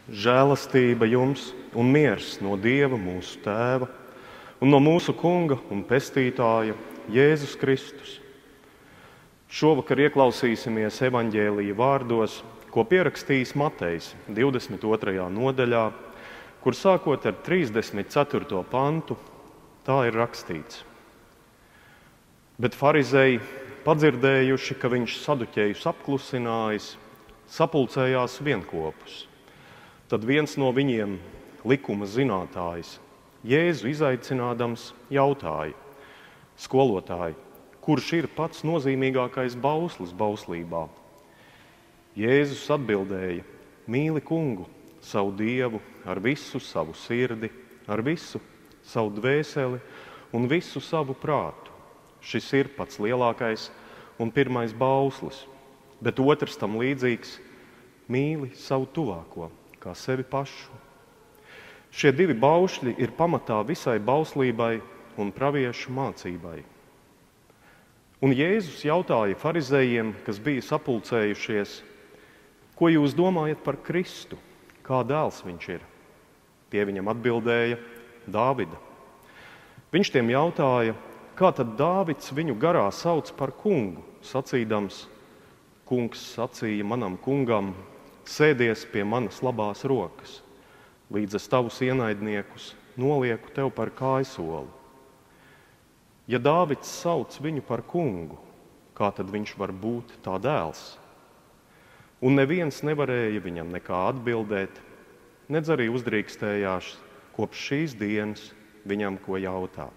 Žēlastība jums un miers no Dieva mūsu Tēva un no mūsu Kunga un Pestītāja Jēzus Kristus. Šovakar ieklausīsimies evaņģēlija vārdos, ko pierakstījis Matejs 22. nodaļā, kur sākot ar 34. pantu, tā ir rakstīts. Bet farizēji, padzirdējuši, ka viņš saduķējus apklusinājis, sapulcējās vienkopus. Tad viens no viņiem, likuma zinātājs, Jēzu izaicinādams jautāja: Skolotāji, kurš ir pats nozīmīgākais bauslis bauslībā? Jēzus atbildēja: Mīli Kungu, savu Dievu, ar visu savu sirdi, ar visu savu dvēseli un visu savu prātu. Šis ir pats lielākais un pirmais bauslis, bet otrs tam līdzīgs: mīli savu tuvāko kā sevi pašu. Šie divi baušļi ir pamatā visai bauslībai un praviešu mācībai. Un Jēzus jautāja farizējiem, kas bija sapulcējušies: Ko jūs domājat par Kristu? Kā dēls viņš ir? Tie viņam atbildēja: Dāvida. Viņš tiem jautāja: Kā tad Dāvids viņu garā sauc par kungu, sacīdams: Kungs sacīja manam kungam: Sēdies pie manas labās rokas, līdz es tavus ienaidniekus nolieku tev par kājsoli. Ja Dāvids sauc viņu par kungu, kā tad viņš var būt tā dēls? Un neviens nevarēja viņam nekā atbildēt, nedz arī uzdrīkstējās kopš šīs dienas viņam ko jautāt.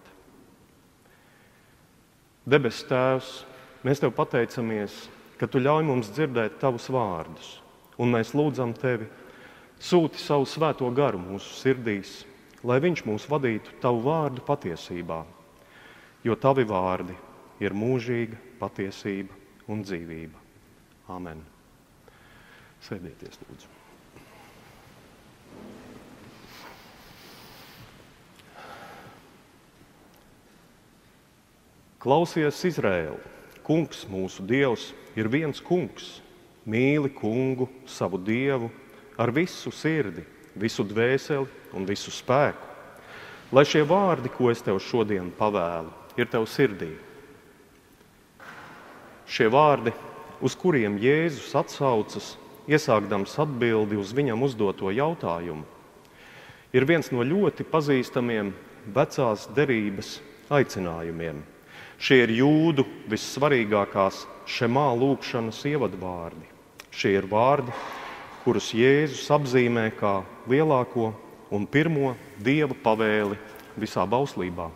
Debes Tēvs, mēs tev pateicamies, ka tu ļauj mums dzirdēt tavus vārdus, un mēs lūdzam tevi, sūti savu svēto garu mūsu sirdīs, lai viņš mūs vadītu tavu vārdu patiesībā, jo tavi vārdi ir mūžīga patiesība un dzīvība. Amen. Sēdieties, lūdzu. Klausies, Izraēl, Kungs, mūsu Dievs, ir viens Kungs. Mīli Kungu, savu Dievu, ar visu sirdi, visu dvēseli un visu spēku. Lai šie vārdi, ko es tev šodien pavēlu, ir tev sirdī. Šie vārdi, uz kuriem Jēzus atsaucas, iesākdams atbildi uz viņam uzdoto jautājumu, ir viens no ļoti pazīstamiem vecās derības aicinājumiem. Šie ir jūdu vissvarīgākās šemā lūgšanas ievadvārdi. Šie ir vārdi, kurus Jēzus apzīmē kā lielāko un pirmo Dieva pavēli visā bauslībā.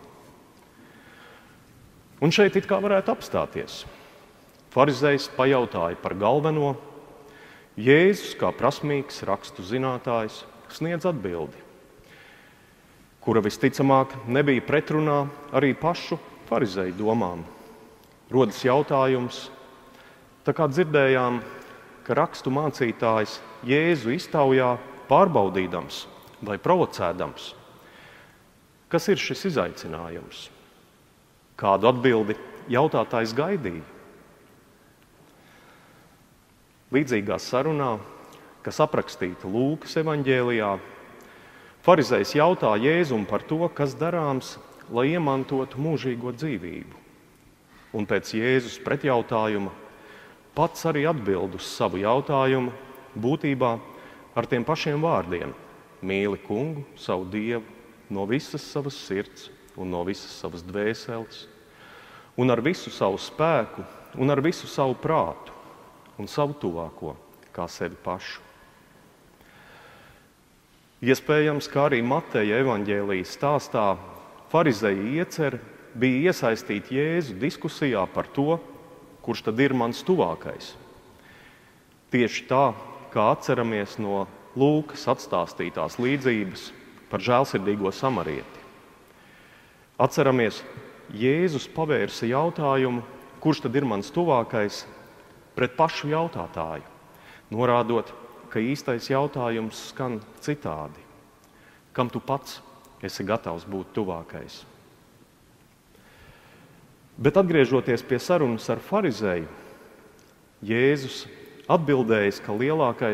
Un šeit it kā varētu apstāties. Farizējs pajautāja par galveno, Jēzus, kā prasmīgs rakstu zinātājs, sniedz atbildi, kura visticamāk nebija pretrunā arī pašu farizēju domām. Rodas jautājums, tā kā dzirdējām, ka rakstu mācītājs Jēzu iztaujā pārbaudīdams vai provocēdams. Kas ir šis izaicinājums? Kādu atbildi jautātājs gaidīja? Līdzīgā sarunā, kas aprakstīta Lūkas evaņģēlijā, farizējs jautā Jēzum par to, kas darāms, lai iemantotu mūžīgo dzīvību. Un pēc Jēzus pretjautājuma pats arī atbild uz savu jautājumu būtībā ar tiem pašiem vārdiem: mīli Kungu, savu Dievu, no visas savas sirds un no visas savas dvēseles, un ar visu savu spēku un ar visu savu prātu un savu tuvāko kā sevi pašu. Iespējams, kā arī Mateja evaņģēlijas stāstā, farizēji iecer bija iesaistīt Jēzu diskusijā par to, kurš tad ir mans tuvākais. Tieši tā, kā atceramies no Lūkas atstāstītās līdzības par žēlsirdīgo samarieti. Atceramies, Jēzus pavērsa jautājumu, kurš tad ir mans tuvākais, pret pašu jautātāju, norādot, ka īstais jautājums skan citādi: kam tu pats esi gatavs būt tuvākais? Bet atgriežoties pie sarunas ar farizēju, Jēzus atbildējis, ka lielākais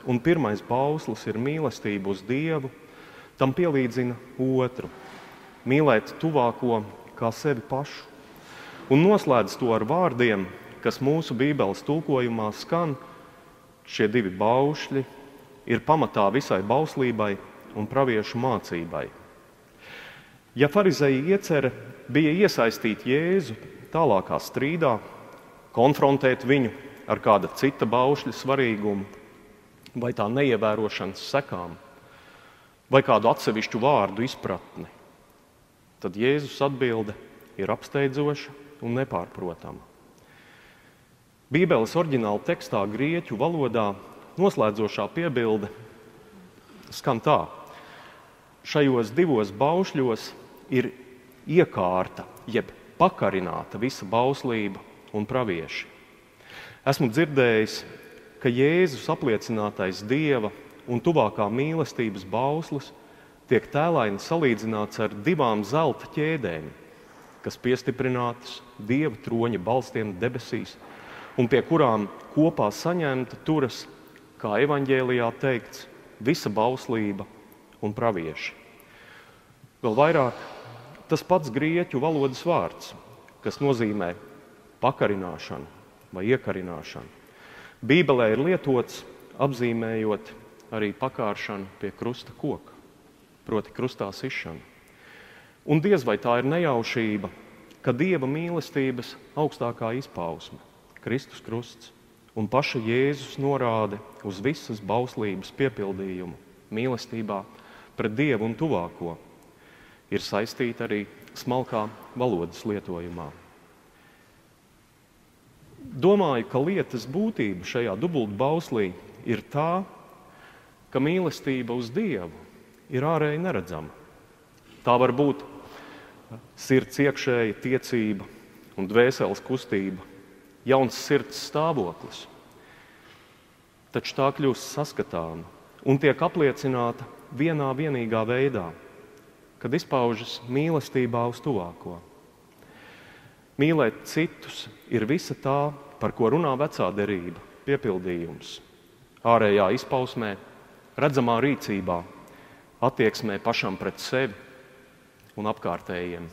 un pirmais bauslis ir mīlestība uz Dievu, tam pielīdzina otru – mīlēt tuvāko kā sevi pašu. Un noslēdz to ar vārdiem, kas mūsu Bībeles tulkojumā skan: šie divi baušļi ir pamatā visai bauslībai un praviešu mācībai. Ja farizeji iecerē bija iesaistīt Jēzu tālākā strīdā, konfrontēt viņu ar kāda cita baušļa svarīgumu, vai tā neievērošanas sekām, vai kādu atsevišķu vārdu izpratni, tad Jēzus atbilde ir apsteidzoša un nepārprotama. Bībeles oriģināla tekstā grieķu valodā noslēdzošā piebilde skan tā: šajos divos baušļos ir iekārta, jeb pakarināta visa bauslība un pravieši. Esmu dzirdējis, ka Jēzus apliecinātais Dieva un tuvākā mīlestības bauslis tiek tēlaini salīdzināts ar divām zelta ķēdēm, kas piestiprinātas Dieva troņa balstiem debesīs un pie kurām kopā saņemta turas, kā evaņģēlijā teikts, visa bauslība un pravieši. Vēl vairāk, tas pats grieķu valodas vārds, kas nozīmē pakarināšanu vai iekarināšanu, Bībelē ir lietots apzīmējot arī pakāršanu pie krusta koka, proti krustā sišanu. Un diez vai tā ir nejaušība, ka Dieva mīlestības augstākā izpausme, Kristus krusts, un paša Jēzus norāde uz visas bauslības piepildījumu mīlestībā pret Dievu un tuvāko, ir saistīta arī smalkā valodas lietojumā. Domāju, ka lietas būtība šajā dubultbauslī ir tā, ka mīlestība uz Dievu ir ārēji neredzama. Tā var būt sirds iekšēja tiecība un dvēseles kustība, jauns sirds stāvoklis. Taču tā kļūst saskatāma un tiek apliecināta vienā vienīgā veidā, kad izpaužas mīlestībā uz tuvāko. Mīlēt citus ir visa tā, par ko runā vecā derība, piepildījums. Ārējā izpausmē, redzamā rīcībā, attieksmē pašam pret sevi un apkārtējiem.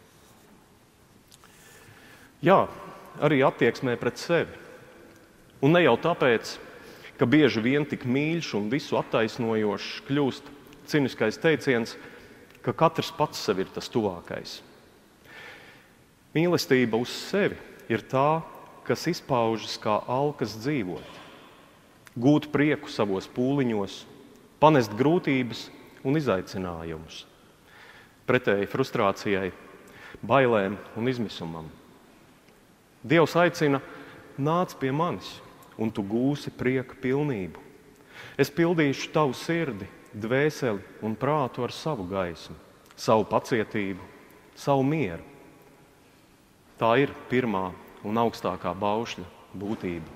Jā, arī attieksmē pret sevi. Un ne jau tāpēc, ka bieži vien tik mīļš un visu attaisnojošs kļūst ciniskais teiciens, ka katrs pats sev ir tas tuvākais. Mīlestība uz sevi ir tā, kas izpaužas kā alkas dzīvot, gūt prieku savos pūliņos, panest grūtības un izaicinājumus, pretēji frustrācijai, bailēm un izmisumam. Dievs aicina: nāc pie manis, un tu gūsi prieka pilnību. Es pildīšu tavu sirdi, dvēseli un prātu ar savu gaismu, savu pacietību, savu mieru. Tā ir pirmā un augstākā baušļa būtība.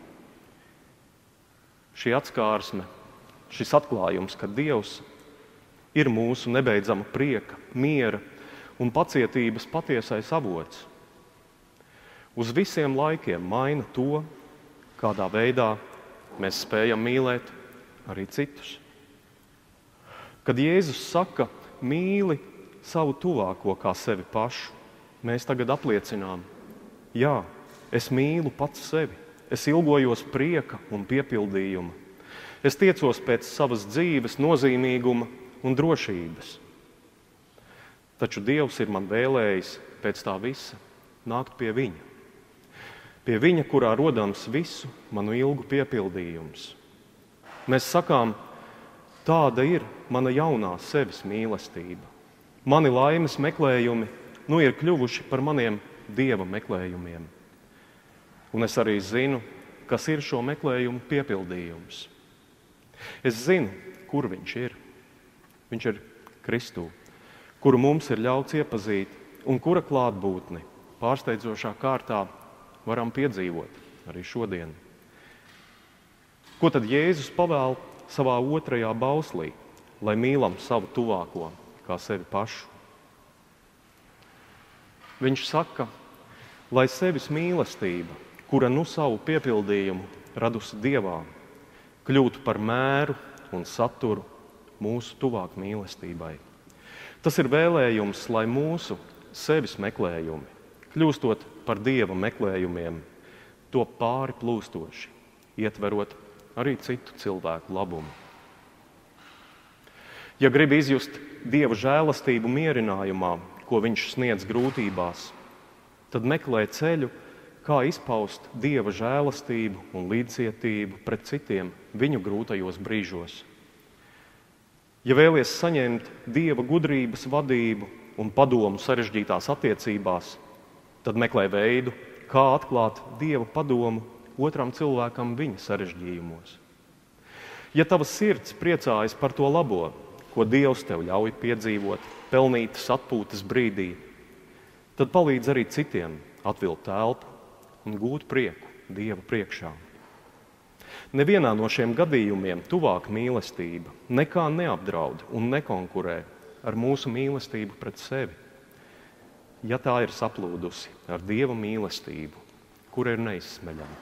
Šī atskārsme, šis atklājums, ka Dievs ir mūsu nebeidzama prieka, miera un pacietības patiesais avots, uz visiem laikiem maina to, kādā veidā mēs spējam mīlēt arī citus. Kad Jēzus saka: mīli savu tuvāko kā sevi pašu, mēs tagad apliecinām: jā, es mīlu pats sevi, es ilgojos prieka un piepildījuma, es tiecos pēc savas dzīves nozīmīguma un drošības. Taču Dievs ir man vēlējis pēc tā visa nākt pie viņa. Pie viņa, kurā rodams visu manu ilgu piepildījums. Mēs sakām: tāda ir mana jaunā sevis mīlestība. Mani laimes meklējumi nu ir kļuvuši par maniem Dieva meklējumiem. Un es arī zinu, kas ir šo meklējumu piepildījums. Es zinu, kur viņš ir. Viņš ir Kristū, kuru mums ir ļauts iepazīt un kura klātbūtni pārsteidzošā kārtā varam piedzīvot arī šodien. Ko tad Jēzus pavēl savā otrajā bauslī, lai mīlam savu tuvāko kā sevi pašu? Viņš saka, lai sevis mīlestība, kura nu savu piepildījumu radusi Dievā, kļūtu par mēru un saturu mūsu tuvāk mīlestībai. Tas ir vēlējums, lai mūsu sevis meklējumi, kļūstot par Dieva meklējumiem, to pāri plūstoši, ietverot arī citu cilvēku labumu. Ja gribi izjust Dieva žēlastību mierinājumā, ko viņš sniedz grūtībās, tad meklē ceļu, kā izpaust Dieva žēlastību un līdzcietību pret citiem viņu grūtajos brīžos. Ja vēlies saņemt Dieva gudrības vadību un padomu sarežģītās attiecībās, tad meklē veidu, kā atklāt Dieva padomu otram cilvēkam viņa sarežģījumos. Ja tava sirds priecājas par to labo, ko Dievs tev ļauj piedzīvot, pelnītas atpūtas brīdī, tad palīdz arī citiem atvilkt telpu un gūt prieku Dieva priekšā. Nevienā no šiem gadījumiem tuvāka mīlestība nekā neapdraud un nekonkurē ar mūsu mīlestību pret sevi, ja tā ir saplūdusi ar Dieva mīlestību, kura ir neizsmeļama.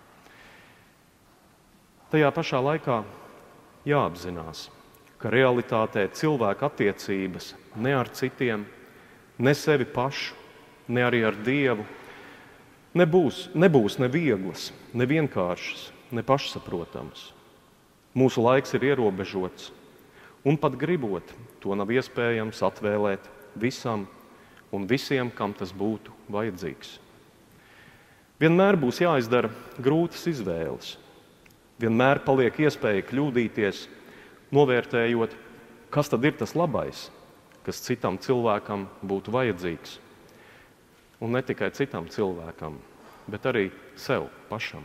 Tajā pašā laikā jāapzinās, ka realitātē cilvēka attiecības ne ar citiem, ne sevi pašu, ne arī ar Dievu nebūs ne vieglas, ne vienkāršas, ne pašsaprotamas. Mūsu laiks ir ierobežots, un pat gribot, to nav iespējams atvēlēt visam un visiem, kam tas būtu vajadzīgs. Vienmēr būs jāizdara grūtas izvēles. Vienmēr paliek iespēja kļūdīties, novērtējot, kas tad ir tas labais, kas citam cilvēkam būtu vajadzīgs. Un ne tikai citam cilvēkam, bet arī sev pašam.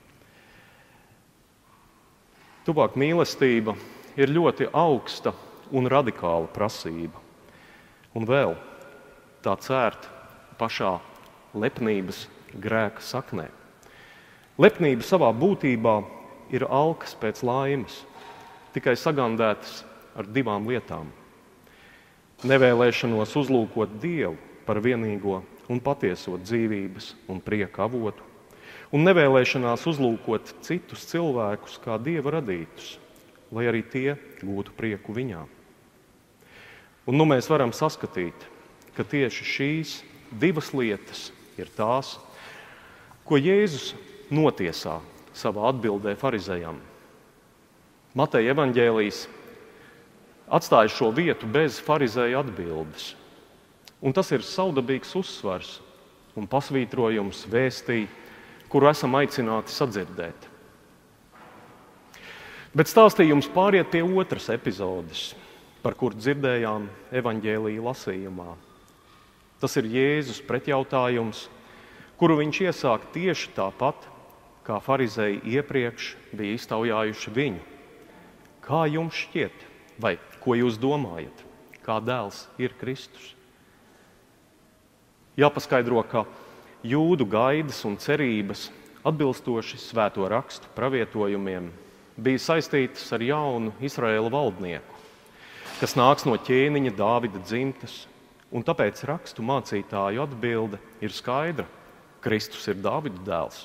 Tuvāk mīlestība ir ļoti augsta un radikāla prasība. Un vēl tā cērt pašā lepnības grēka saknē. Lepnība savā būtībā ir alkas pēc laimes, tikai sagandētas ar divām lietām. Nevēlēšanos uzlūkot Dievu par vienīgo un patieso dzīvības un prieka avotu, un nevēlēšanās uzlūkot citus cilvēkus kā Dieva radītus, lai arī tie gūtu prieku viņā. Un mēs varam saskatīt, ka tieši šīs divas lietas ir tās, ko Jēzus notiesā savā atbildē farizejam. Mateja evaņģēlijs atstāja šo vietu bez farizeja atbildes. Un tas ir saudabīgs uzsvars un pasvītrojums vēstī, kuru esam aicināti sadzirdēt. Bet stāstījums pāriet pie otras epizodes, par kuru dzirdējām evaņģēlija lasījumā. Tas ir Jēzus pretjautājums, kuru viņš iesāk tieši tāpat, kā farizeji iepriekš bija iztaujājuši viņu. Kā jums šķiet, vai ko jūs domājat, kā dēls ir Kristus? Jāpaskaidro, ka jūdu gaidas un cerības, atbilstoši svēto rakstu pravietojumiem, bija saistītas ar jaunu Izraēla valdnieku, kas nāks no ķēniņa Dāvida dzimtes, un tāpēc rakstu mācītāju atbilde ir skaidra. Kristus ir Dāvida dēls.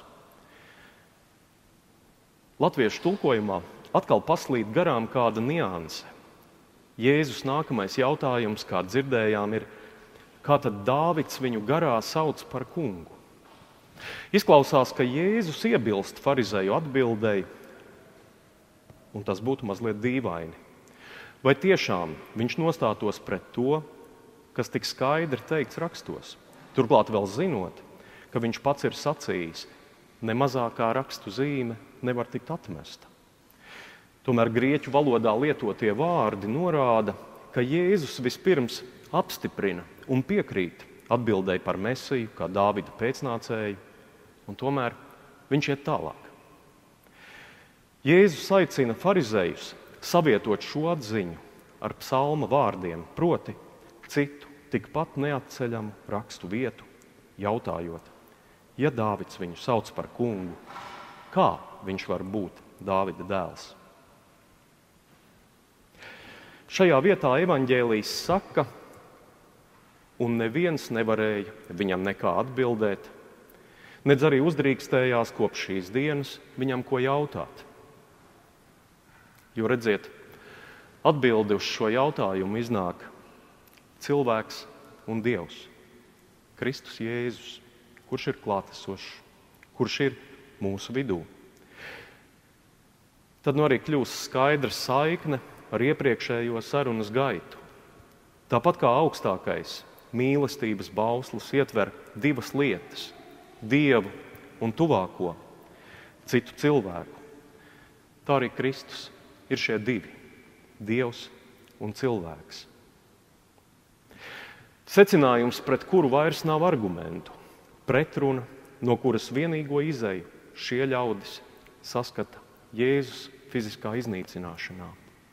Latviešu tulkojumā atkal paslīd garām kāda nianse. Jēzus nākamais jautājums, kā dzirdējām, ir, kā tad Dāvids viņu garā sauc par kungu? Izklausās, ka Jēzus iebilst farizeju atbildēji, un tas būtu mazliet dīvaini. Vai tiešām viņš nostātos pret to, kas tik skaidri teikts rakstos? Turklāt vēl zinot, ka viņš pats ir sacījis, ne mazākā rakstu zīme nevar tikt atmesta. Tomēr grieķu valodā lietotie vārdi norāda, ka Jēzus vispirms apstiprina un piekrīt atbildēji par Mesiju, kā Dāvida pēcnācēju, un tomēr viņš iet tālāk. Jēzus aicina farizejus savietot šo atziņu ar psalma vārdiem, proti citu tikpat neatceļamu rakstu vietu, jautājot, ja Dāvids viņu sauc par kungu, kā viņš var būt Dāvida dēls? Šajā vietā evaņģēlijs saka, un neviens nevarēja viņam nekā atbildēt, nedz arī uzdrīkstējās kopš šīs dienas viņam ko jautāt. Jo redziet, atbildi uz šo jautājumu iznāk cilvēks un Dievs, Kristus Jēzus, kurš ir klātesošs, kurš ir mūsu vidū. Tad arī kļūst skaidra saikne ar iepriekšējo sarunas gaitu. Tāpat kā augstākais mīlestības bauslis ietver divas lietas – Dievu un tuvāko, citu cilvēku. Tā arī Kristus ir šie divi – Dievs un cilvēks. Secinājums, pret kuru vairs nav argumentu, pretruna, no kuras vienīgo izeju šie ļaudis saskata Jēzus fiziskā iznīcināšanā.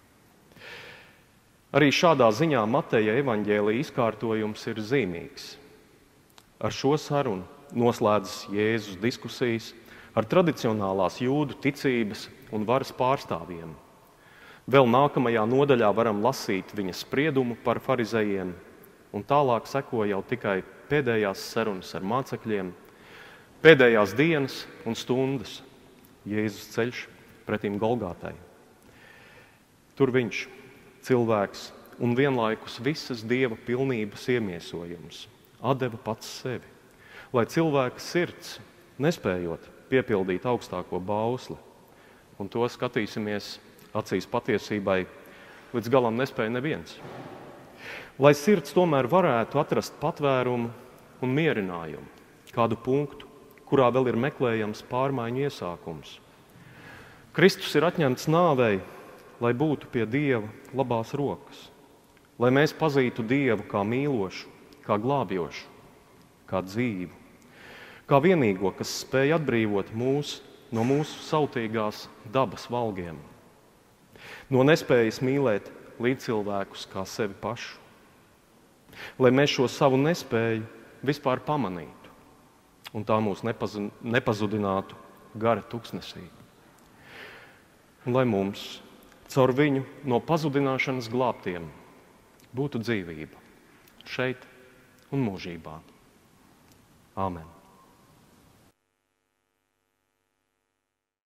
Arī šādā ziņā Mateja evaņģēlija izkārtojums ir zīmīgs. Ar šo sarunu noslēdzas Jēzus diskusijas ar tradicionālās jūdu ticības un varas pārstāvjiem. Vēl nākamajā nodaļā varam lasīt viņa spriedumu par farizejiem, un tālāk seko jau tikai pēdējās sarunas ar mācekļiem, pēdējās dienas un stundas, Jēzus ceļš pretim Golgātai. Tur viņš, cilvēks un vienlaikus visas Dieva pilnības iemiesojums, atdeva pats sevi, lai cilvēka sirds, nespējot piepildīt augstāko bausli, un to skatīsimies acīs patiesībai, līdz galam nespēja neviens. Lai sirds tomēr varētu atrast patvērumu un mierinājumu, kādu punktu, kurā vēl ir meklējams pārmaiņu iesākums. Kristus ir atņemts nāvei, lai būtu pie Dieva labās rokas, lai mēs pazītu Dievu kā mīlošu, kā glābjošu, kā dzīvu, kā vienīgo, kas spēj atbrīvot mūs no mūsu sautīgās dabas valgiem, no nespējas mīlēt līdzcilvēkus kā sevi pašu, lai mēs šo savu nespēju vispār pamanītu un tā mūs nepazudinātu gara tuksnesī. Un lai mums caur viņu no pazudināšanas glābtiem būtu dzīvība šeit un mūžībā. Āmen.